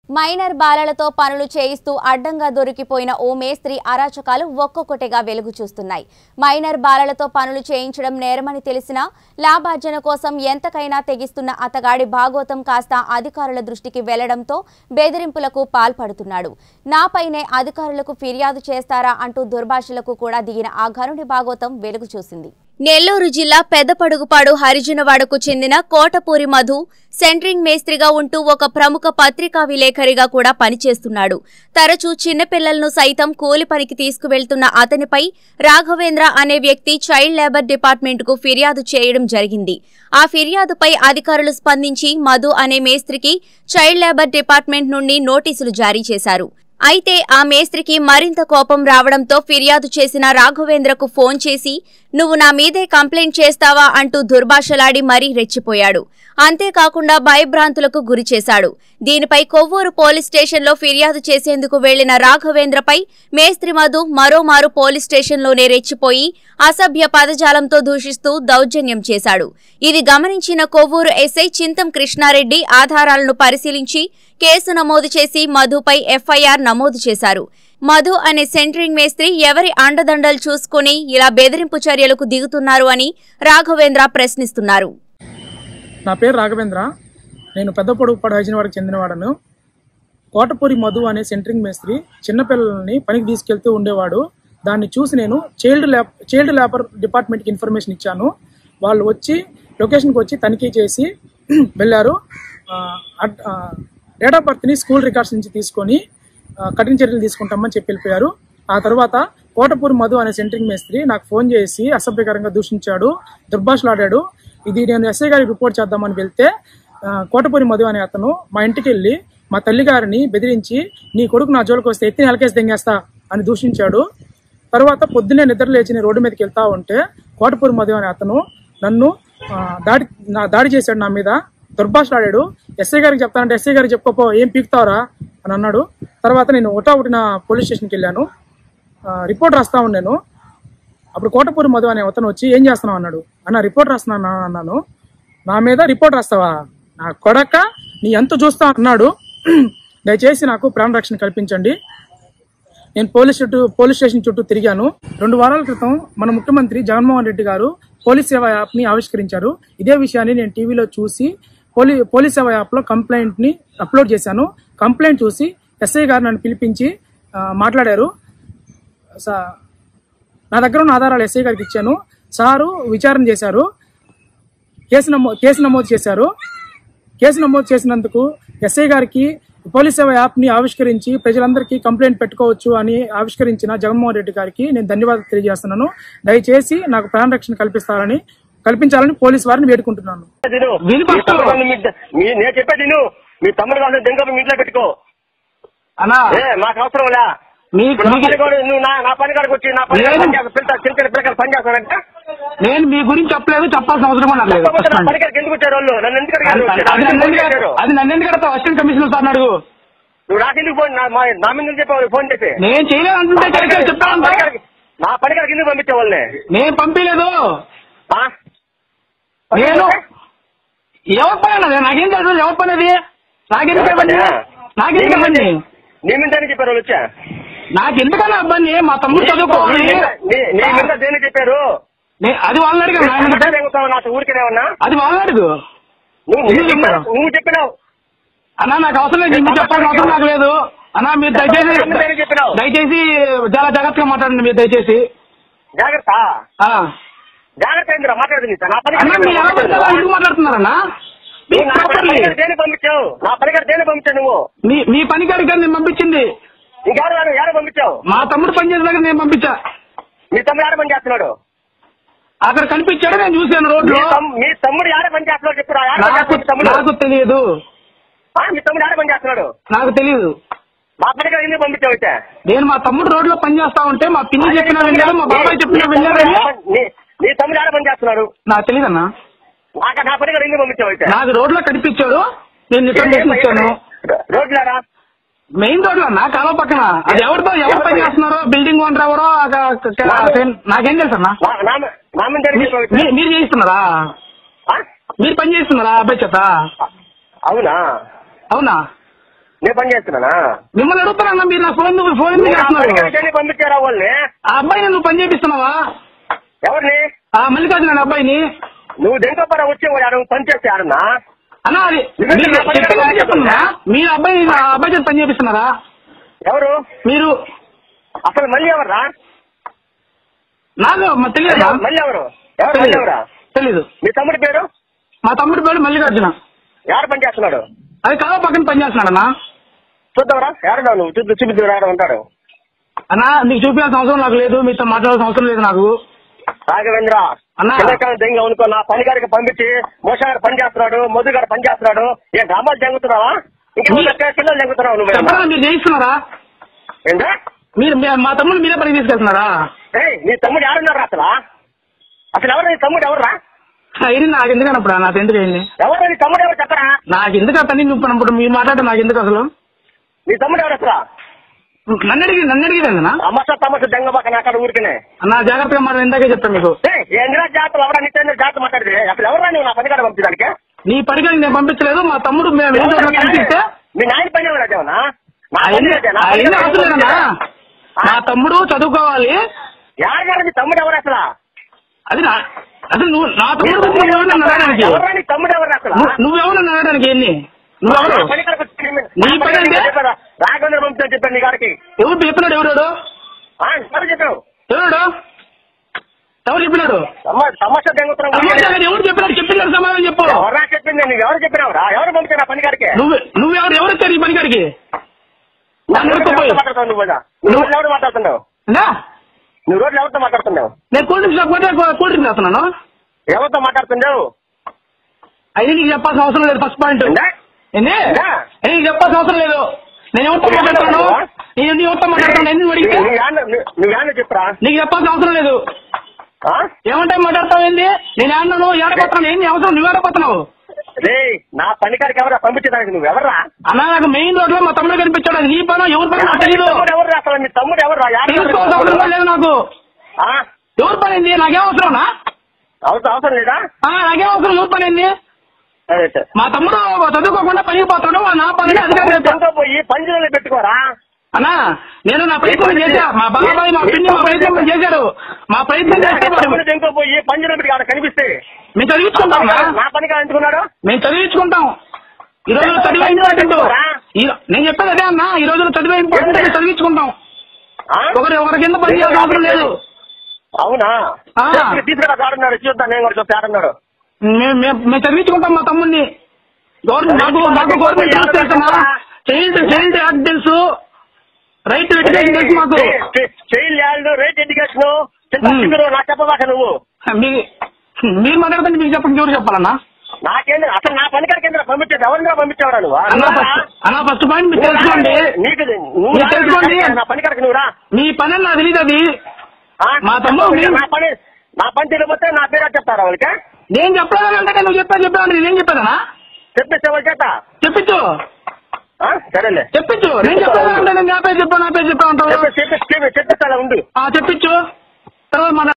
Minor బాలలతో పనులు చేయిస్తూ అడ్డంగా దొరికిపోయిన ఓ మేస్త్రి అరాచకాలు ఒక్కొక్కటిగా వెలుగు చూస్తున్నాయి. మైనర్ బాలలతో పనులు చేయించడం నేరమని తెలిసినా లాభార్జన కోసం ఎంతకైనా తెగిస్తున్న అతగాడి భాగోతం కాస్త అధికారుల దృష్టికి వెళ్లడంతో బెదిరింపులకు పాల్పడుతున్నాడు. నాపైనే అధికారులకు ఫిర్యాదు చేస్తారా అంటూ దుర్భాషలకు కూడా దిగిన ఆ ఘనుడి భాగోతం వెలుగు చూసింది. నెల్లూరు జిల్లా పెద్దపడుగుపాడు హరిజనవాడకు చెందిన కోటపూరి మధు సెంట్రింగ్ మేస్త్రిగా ఉంటూ ఒక ప్రముఖ పత్రికా విలేకరిగా కూడా పనిచేస్తున్నాడు. తరచూ చిన్నపిల్లలను సైతం కూలి పనికి తీసుకువెళ్తున్న అతనిపై రాఘవేంద్ర అనే వ్యక్తి చైల్డ్ లేబర్ డిపార్ట్మెంట్ కు ఫిర్యాదు చేయడం జరిగింది. ఆ ఫిర్యాదుపై అధికారులు స్పందించి మధు అనే మేస్త్రికి చైల్డ్ లేబర్ డిపార్ట్మెంట్ నుండి నోటీసులు జారీ చేశారు. అయితే ఆ మేస్త్రికి మరింత కోపం రావడంతో ఫిర్యాదు చేసిన రాఘవేంద్రకు ఫోన్ చేసి నువ్వు నా మీదే కంప్లైంట్ చేస్తావా అంటూ దుర్భాషలాడి మరీ రెచ్చిపోయాడు. అంతేకాకుండా భయభ్రాంతులకు గురిచేశాడు. దీనిపై కొవ్వూరు పోలీస్ స్టేషన్లో ఫిర్యాదు చేసేందుకు వెళ్లిన రాఘవేంద్రపై మేస్త్రి మధు మరోమారు పోలీస్ స్టేషన్లోనే రెచ్చిపోయి అసభ్య పదజాలంతో దూషిస్తూ దౌర్జన్యం చేశాడు. ఇది గమనించిన కొవ్వూరు ఎస్ఐ చింతం కృష్ణారెడ్డి ఆధారాలను పరిశీలించి కేసు నమోదు చేసి మధుపై ఎఫ్ఐఆర్ నమోదు చేశారు. మధు అనే సెంట్రింగ్ మేస్త్రి ఎవరి అండదండలు చూసుకుని ఇలా బెదిరింపు చర్యలకు దిగుతున్నారు అని రాఘవేంద్ర ప్రశ్నిస్తున్నారు. నా పేరు రాఘవేంద్ర. నేను పెద్దపొడుగుపాడు హైజనవాడకు చెందినవాడను. కోటపూరి మధు అనే సెంట్రింగ్ మేస్త్రి చిన్నపిల్లల్ని పనికి తీసుకెళ్తూ ఉండేవాడు. దాన్ని చూసి నేను చైల్డ్ లేబర్ డిపార్ట్మెంట్కి ఇన్ఫర్మేషన్ ఇచ్చాను. వాళ్ళు వచ్చి లొకేషన్కి వచ్చి తనిఖీ చేసి వెళ్ళారు. డేట్ ఆఫ్ బర్త్ని స్కూల్ రికార్డ్స్ నుంచి తీసుకొని కఠిన చర్యలు తీసుకుంటామని చెప్పి వెళ్ళిపోయారు. ఆ తర్వాత కోటపూరి మధు అనే సెంట్రింగ్ మేస్త్రి నాకు ఫోన్ చేసి అసభ్యకరంగా దూషించాడు, దుర్భాషలాడాడు. ఇది నేను ఎస్ఐ గారికి రిపోర్ట్ చేద్దామని వెళ్తే కోటపూరి మధు అనే అతను మా ఇంటికి వెళ్ళి మా తల్లిగారిని బెదిరించి నీ కొడుకు నా జోలికి వస్తే ఎత్తి నెలకేసి దెంగేస్తా అని దూషించాడు. తర్వాత పొద్దున్నే నిద్ర లేచి రోడ్డు మీదకి వెళ్తా ఉంటే కోటపూరి మధు అనే అతను నన్ను దాడి చేశాడు, నా మీద దుర్భాషలాడాడు. ఎస్ఐ గారికి చెప్తానంటే ఎస్ఐ గారికి చెప్పుకోపో, ఏం పీకుతావరా అని అన్నాడు. తర్వాత నేను ఒకటిన పోలీస్ స్టేషన్కి వెళ్ళాను, రిపోర్ట్ రాస్తా ఉన్నాను. అప్పుడు కోటపూరి మధు అనే అతను వచ్చి ఏం చేస్తున్నావు అన్నాడు. అన్న రిపోర్ట్ రాస్తున్నా అన్నాను. నా మీద రిపోర్ట్ రాస్తావా, నా కొడక నీ ఎంత చూస్తా అన్నాడు. దయచేసి నాకు ప్రాణరక్షణ కల్పించండి. నేను పోలీస్ స్టేషన్ చుట్టూ తిరిగాను. 2 వారాల క్రితం మన ముఖ్యమంత్రి జగన్మోహన్ రెడ్డి గారు పోలీస్ సేవ యాప్ ని ఆవిష్కరించారు. ఇదే విషయాన్ని నేను టీవీలో చూసి పోలీస్ సేవ యాప్ లో కంప్లైంట్ ని అప్లోడ్ చేశాను. కంప్లైంట్ చూసి ఎస్ఐ గారు నన్ను పిలిపించి మాట్లాడారు. నా దగ్గర ఉన్న ఆధారాలు ఎస్ఐ గారికి ఇచ్చాను. సారు విచారణ చేశారు, కేసు నమోదు చేశారు. కేసు నమోదు చేసినందుకు ఎస్ఐ గారికి పోలీస్ సేవ యాప్ ని ఆవిష్కరించి ప్రజలందరికీ కంప్లైంట్ పెట్టుకోవచ్చు అని ఆవిష్కరించిన జగన్మోహన్ రెడ్డి గారికి నేను ధన్యవాదాలు తెలియజేస్తున్నాను. దయచేసి నాకు ప్రాణరక్షణ కల్పించాలని పోలీసు వారిని వేడుకుంటున్నాను. నేను చెప్పేది మీ తమ్ముడు వాళ్ళని దెంగ ఇంట్లో పెట్టుకో అన్నా, మాకు అవసరం లే. నువ్వు నా పని కాడికి వచ్చి నా పని పిల్లకాయలు పని చేస్తానంటే నేను మీ గురించి చెప్పలేదు, చెప్పాల్సిన అవసరం కూడా లేదు. పనికాడికి ఎందుకు వచ్చారు వాళ్ళు? నన్ను ఎందుకు అది నన్ను ఎందుకు కడతావు? అసిస్టెంట్ కమిషనర్ సార్ అడుగు. నువ్వు నాకెందుకు ఫోన్ నా మీద చెప్పావు? ఫోన్ చేసి నేను చేయలేదు అంటుంటే చెప్తాను. నా పనికాడికి ఎందుకు పంపించావు వాళ్ళని? నేను పంపించలేదు. నేను ఎవరి పని అన్నది? నాకేం తెలుసు ఎవరి పని అది? నాకెందుకు ఇవ్వండి. నీ మీద చెప్పారు వాళ్ళు వచ్చా? నాకెందుకన్నా ఇబ్బంది? మా తమ్ముడు చదువుకోవాలి. దేని చెప్పారు? అది వాళ్ళని అడిగాను. నాకు ఊరికే ఉన్నా అది వాళ్ళని అడుగు. నువ్వు చెప్పినావు అన్నా, నాకు అవసరం లేదు. మీరు చెప్పాల్సిన అవసరం నాకు లేదు అన్నా. మీరు దయచేసి చాలా జాగ్రత్తగా మాట్లాడండి. మీరు దయచేసి జాగ్రత్త మాట్లాడుతుంది. ఎందుకు మాట్లాడుతున్నారన్నా? పంపించావు నా పనికాడు దేని పంపించావు? నువ్వు మీ పనికాడికి నేను పంపించింది. ఇంకెవరు పంపించావు? మా తమ్ముడు పని చేసిన దగ్గర నేను పంపించా. మీ తమ్ముడు ఆడ పని చేస్తున్నాడు? అక్కడ కనిపించాడు, నేను చూశాను రోడ్లో. మీ తమ్ముడు ఆడ పని చేస్తున్నాడు చెప్పురా? నాకు తెలియదు. మీ తమ్ముడు ఆడ పని చేస్తున్నాడు? నాకు తెలియదు. మా పనికాడు ఎందుకు పంపించావు? అయితే నేను మా తమ్ముడు రోడ్లో పని చేస్తా ఉంటే మా పిన్ని చెప్పినా వెళ్ళారు, మా బాబాయ్ చెప్పినా వెళ్ళారు. నీ తమ్ముడు ఆడ పని చేస్తున్నాడు? నాకు తెలియదన్నా. నా పనికాడు ఎందుకు పంపించావు? అయితే నాకు రోడ్లో కనిపించాడు, నేను రిటర్న్ ఇచ్చాను. రోడ్లారా? మెయిన్ రోడ్ లో కాలువ పక్కన. అది ఎవరు పని చేస్తున్నారో, బిల్డింగ్ ఓనర్ ఎవరో నాకేం తెలుసు అన్నా. మీరు చేయిస్తున్నారా? మీరు పని చేస్తున్నారా అబ్బాయి చేత? అవునా? అవునా? నేను పని చేస్తున్నానా? మిమ్మల్ని అడుగుతానన్నా, మీరు నా ఫోన్ చేస్తున్నారు. పంపించారా వాళ్ళని? ఆ అబ్బాయిని నువ్వు పని చేపిస్తున్నావా? ఎవరిని? మల్లికార్జున అబ్బాయిని. నువ్వు దెంకపడ వచ్చేవాడు పని చేస్తే ఆడన్నా అన్నా, అది చెప్తున్నా. మీరు అబ్బాయి చేత పని చేపిస్తున్నారా? ఎవరు మీరు? అసలు మళ్ళీ ఎవర్రా? నాకు తెలియదు. మళ్ళీ ఎవరు? ఎవరా తెలీదు. మీ తమ్ముడి పేరు? మా తమ్ముడి పేరు మల్లికార్జున. ఎవరు పని చేస్తున్నాడు? అది కాలువ పక్కన పని చేస్తున్నాడన్నా. చూద్దాంరా, ఎవరన్నా నువ్వు చూపిద్దు ఉంటాడు అన్నా. నీకు చూపించాల్సిన అవసరం నాకు లేదు, మీతో మాట్లాడాల్సిన అవసరం లేదు నాకు. రాఘవేంద్ర దెంగ అనుకో, నా పని గారికి పంపించి మోసాగారు పని చేస్తున్నాడు, మధు గారు పని చేస్తున్నాడు. ఏం డ్రామాలు జంగుతున్నావా? ఇంకా పిల్లలు జంగుతున్నావు నువ్వు? మీరు చేయిస్తున్నారా? ఏంటా మీరు మా తమ్ముడు మీరే పని తీసుకెళ్తున్నారా? నీ తమ్ముడు ఎవరున్నారా? అసలు ఎవరు నీ తమ్ముడు? ఎవర్రా? ఇది నాకు ఎందుకన్నప్పుడు నాకు ఎందుకు అయింది? ఎవరు నీ తమ్ముడు? ఎవరు చెప్పరా? నాకు ఎందుకు పని చూపినప్పుడు మీరు మాట్లాడటం నాకు ఎందుకు అసలు? నీ తమ్ముడు ఎవరు అసలు? నన్ను అడిగిదన్నా. తమస దెంగ పక్కన అక్కడ ఊరికినే అన్నా జాగ్రత్తగా మాట ఇందాకే చెప్తాను మీకు. ఏంద్రా జాతర ఎవరా? నిత్యం జాతర మాట్లాడితే అసలు ఎవరా నువ్వు నా పని కాడ పంపించడానికి? నీ పనికి నేను పంపించలేదు. మా తమ్ముడు కనిపిస్తే మీ నాయన పని ఎవరాదేవనా? మా తమ్ముడు చదువుకోవాలి. ఎవరు నీ తమ్ముడు ఎవరు అసలు? అది అసలు నువ్వు నా తమ్ముడు ఎవరా నీ తమ్ముడు ఎవరు అసలు? నువ్వెవరు నడడానికి? ఎన్ని నువ్వెవరు? నీ పని అంటే రాఘవేంద్ర పంపించని చెప్పాను నీ గారికి. ఎవరు చెప్పినాడు? ఎవరు చెప్పావు? ఎవరు చెప్పినాడు? సమస్య దెంగుతున్నావు. ఎవరు చెప్పినాడు? చెప్పినాడు సమాధానం చెప్పు. ఎవరా చెప్పింది? నీకు ఎవరు చెప్పినావురా? ఎవరు పంపించారు ఆ పని గారికి? ఎవరు వచ్చారు ఈ పని గారికి? మాట్లాడుతావు నువ్వు? నువ్వు ఎవరు మాట్లాడుతున్నావు? నువ్వు రోజులు ఎవరితో మాట్లాడుతున్నావు? నేను కూల్ డ్రింక్స్ వేస్తున్నాను. ఎవరితో మాట్లాడుతున్నావు? అయితే నీకు చెప్పాల్సిన అవసరం లేదు. ఫస్ట్ పాయింట్ నీకు చెప్పాల్సిన అవసరం లేదు. నేను ఎవరితో మాట్లాడుతున్నాను? ఎవరితో మాట్లాడుతున్నాను? ఎందుకు అడిగితే నువ్వు చెప్పరా? నీకు చెప్పాల్సిన అవసరం లేదు. ఏమంటే మాట్లాడతావు? ఏంది? నేను ఏమన్నాను? ఏడపోతున్నాను? ఏంది అవసరం? నువ్వు ఏడపోతున్నావు? నా పనికారికి ఎవరా పంపించడానికి? నువ్వు ఎవరా అన్నా? నాకు మెయిన్ రోడ్ లో మా తమ్ముడు కనిపించాడు. అది నీ పని ఎవరి పని నాకు తెలియదు. ఎవరు అసలు? మీ తమ్ముడు ఎవరు? తెలుసుకోవాల్సిన అవసరం లేదు నాకు. ఎవరి పని ఏంది? నాకేం అవసరం? అవసరం లేదా? నాకేం అవసరం? ఎవరి పని ఏంది? మా తమ్ముడు చదువుకోకుండా పనికి పోతాడు. నా పని అధికారులు పోయి పంజరంలో పెట్టుకోరా అన్నా. నేను నా ప్రయత్నం చేశా. మా బాబాయ్ మా పిన్ని మా ప్రయత్నం చేశాడు. మా ప్రయత్నం చేస్తే పోయి పంజరం పెట్టి ఆడ కనిపిస్తే మేము చదివించుకుంటాం. నా పని కాదంటున్నాడు. మేము చదివించుకుంటాం. ఈ రోజులో చదివే ఇంపార్టెంట్. నేను చెప్పేది అదే అన్నా. ఈ రోజులో చదివే ఇంపార్టెంట్. చదివించుకుంటాం. ఒకరి కింద పని చేయాల్సిన అవసరం లేదు. అవునా? తీసుకున్నాడు చూద్దాం. నేను కూడా చూస్తే ఆడున్నాడు. మేము చదివించుకుంటాం మా తమ్ముడిని. నాకు గవర్నమెంట్ తెలుసా? చైల్డ్ యాక్ట్ తెలుసు, రైట్ ఎడ్యుకేషన్ తెలుసు మాకు. చైల్డ్ యాక్ట్, రైట్ ఎడ్యుకేషన్ నాకు చెప్పబాక నువ్వు. మీరు మాట్లాడుతుంటే మీకు చెప్పండి. ఎవరు చెప్పాలన్నా? నాకేంద్ర అసలు నా పనికారికి కేంద్ర పంపించేది ఎవరిగా పంపించేవారా నువ్వు? అన్నా ఫస్ట్ పాయింట్ మీరు తెలుసుకోండి. తెలుసుకోండి నా పనికారికి నువ్వురా. మీ పని నాకు తెలియదు. అది మా తమ్ముడు నా పని తెలియకపోతే నా పేరు చెప్తారా వాళ్ళకి? నేను చెప్పలేదంటే నువ్వు చెప్పాను. నేనేం చెప్పానా? చెప్పిస్తే వాళ్ళ చేత చెప్పించు. సరేలే చెప్పించు. నేను చెప్పానంటే నేను నా పేరు చెప్పాను అంటావు. చెప్పిస్తా ఉండు. చెప్పించు. తర్వాత